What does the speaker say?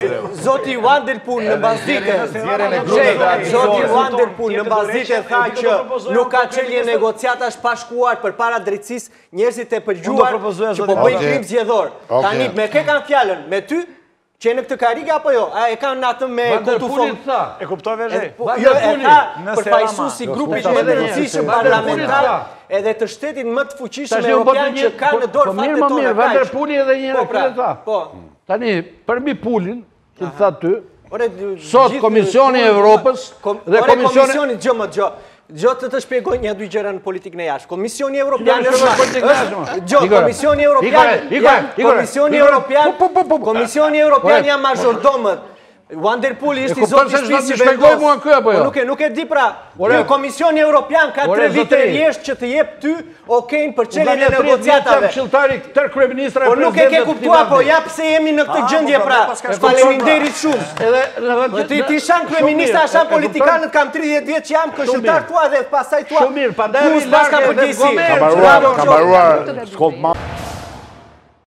Zoti Wanderpool në Bazdite, Zoti Wanderpool në Bazdite tha që nuk ka çelje negociatash pa shkuar përpara drejtësisë, njerëzit e përgjuar që po bëjnë krim zgjedhor. Tani me kë kanë fjalën? Me ty? Që në këtë karike apo jo? A e kanë natën me kotufon? E kuptove zhe? Jo, e tha përfaqësuesi grupit më të rëndësishëm parlamentar edhe të shtetit më të fuqishëm evropian që ka në dorë fatet tona. Mirë, Vanderpooli edhe një herë tha. Tani, përmi Poolin, që të tha ty, sot Komisioni i Evropës dhe Komisioni Gjotë të shpjegoj një dy gjëra në politikën e jashtë. Komisioni Evropian Komisioni Evropian janë majordomët. Wanderpool ishte i zoti shpisë vendos. Nuk e di pra. Komisioni Evropian ka 3 vite rjesht që të jep ty okejn për çeljen e negociatave. Po nuk e ke kuptuar, po ja pse jemi në këtë gjendje pra. Faleminderit shumë. Ti shan kryeminist, ashan politikanët, kam 30 vjet që jam këshilltar tua dhe pastaj tua. Shumë mirë, pandaj ka përgjegjësi. Ka mbaruar.